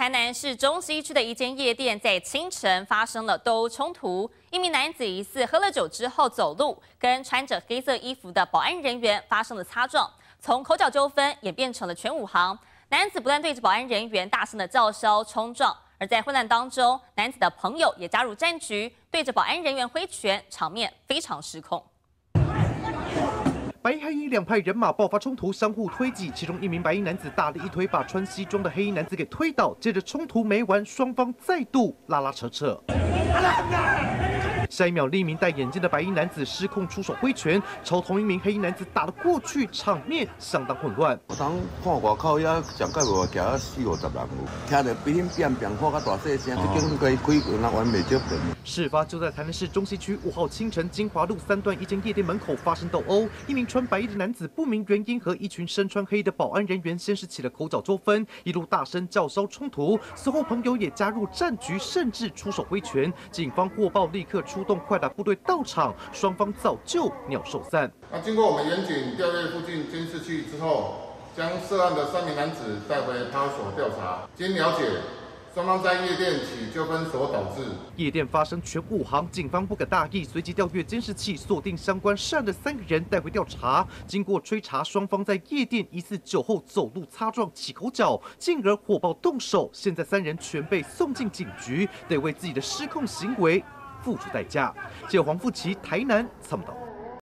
台南市中西区的一间夜店在清晨发生了斗殴冲突，一名男子疑似喝了酒之后走路，跟穿着黑色衣服的保安人员发生了擦撞，从口角纠纷演变成了拳武行。男子不断对着保安人员大声的叫嚣冲撞，而在混乱当中，男子的朋友也加入战局，对着保安人员挥拳，场面非常失控。 白黑衣两派人马爆发冲突，相互推挤。其中一名白衣男子大力一推，把穿西装的黑衣男子给推倒。接着冲突没完，双方再度拉拉扯扯。下一秒，另一名戴眼镜的白衣男子失控出手挥拳，朝同一名黑衣男子打了过去，场面相当混乱。 我当看外口遐上盖无行40-50人有，听着比恁乒乒喊较大细声，就叫恁开门，人完未接电。 事发就在台南市中西区5号清晨金华路3段一间夜店门口发生斗殴，一名穿白衣的男子不明原因和一群身穿黑的保安人员先是起了口角纠纷，一路大声叫嚣冲突。随后朋友也加入战局，甚至出手挥拳。警方获报立刻出动快打部队到场，双方早就鸟兽散。 那经过我们远警调阅附近监视器之后，将涉案的3名男子带回派出所调查。经了解，双方在夜店起纠纷所导致。 夜店发生拳武行，警方不敢大意，随即调阅监视器，锁定相关涉案的3个人，带回调查。经过追查，双方在夜店疑似酒后走路擦撞起口角，进而火爆动手。现在3人全被送进警局，得为自己的失控行为付出代价。记者黄富琪台南参报道。